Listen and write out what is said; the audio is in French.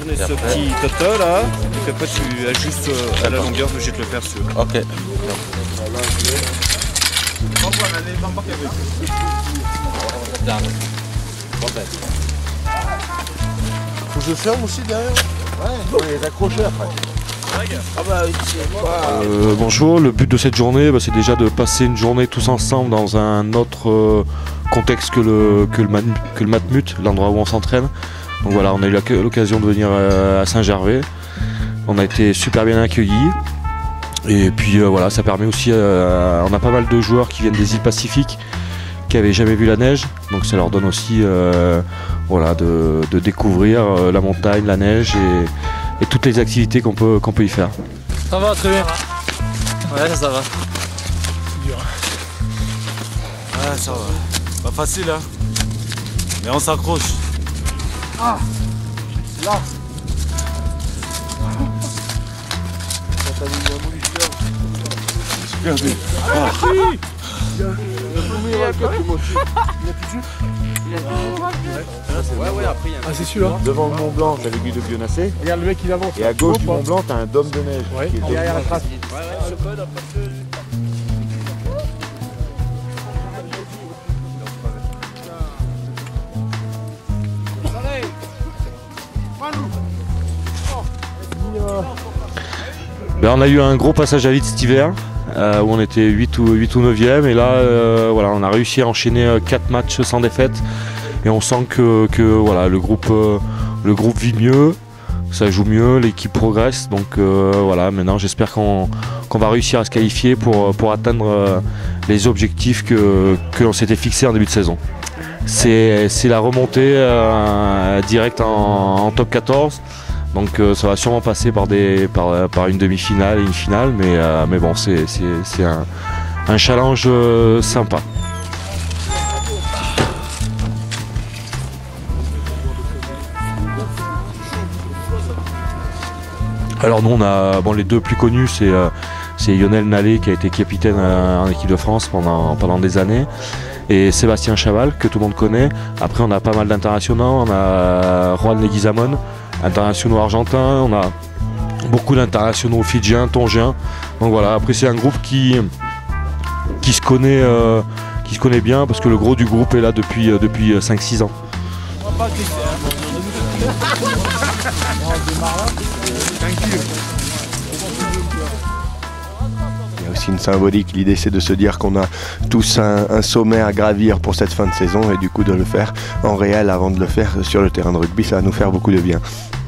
tourner ce petit toto là, et puis après tu ajustes à la longueur que je vais te le faire sur. Ok. Faut que je ferme aussi derrière. Ouais, faut les accrocher après. Bonjour, le but de cette journée, c'est déjà de passer une journée tous ensemble dans un autre contexte que le Matmut, l'endroit où on s'entraîne. Donc voilà, on a eu l'occasion de venir à Saint-Gervais. On a été super bien accueillis. Et puis voilà, ça permet aussi, on a pas mal de joueurs qui viennent des îles Pacifiques qui n'avaient jamais vu la neige. Donc ça leur donne aussi voilà, de découvrir la montagne, la neige et toutes les activités qu'on peut y faire. Ça va, très bien. Ouais, ça va. Ouais, ça va. Pas facile, hein. Mais on s'accroche. Ah, là. Bien vu. Ah, c'est celui-là. Devant le Mont Blanc, t'as l'aiguille de Bionacé. Regarde le mec, il avance. Et à gauche du Mont Blanc, t'as un dôme de neige. Ouais, qui est derrière la trace. On a eu un gros passage à vide cet hiver où on était 8 ou 9e et là voilà, on a réussi à enchaîner 4 matchs sans défaite et on sent que voilà, le groupe vit mieux, ça joue mieux, l'équipe progresse, donc voilà, maintenant j'espère qu'on va réussir à se qualifier pour atteindre les objectifs que l'on s'était fixés en début de saison. C'est la remontée directe en top 14. Donc ça va sûrement passer par une demi-finale et une finale, mais bon, c'est un challenge sympa. Alors nous on a les deux plus connus, c'est Lionel Nallet qui a été capitaine en équipe de France pendant des années. Et Sébastien Chaval, que tout le monde connaît. Après on a pas mal d'internationaux, on a Juan Leguizamon, internationaux argentins, on a beaucoup d'internationaux fidjiens, tongiens. Donc voilà, après c'est un groupe qui se connaît bien parce que le gros du groupe est là depuis 5-6 ans. Il y a aussi une symbolique, l'idée c'est de se dire qu'on a tous un sommet à gravir pour cette fin de saison et du coup de le faire en réel avant de le faire sur le terrain de rugby, ça va nous faire beaucoup de bien.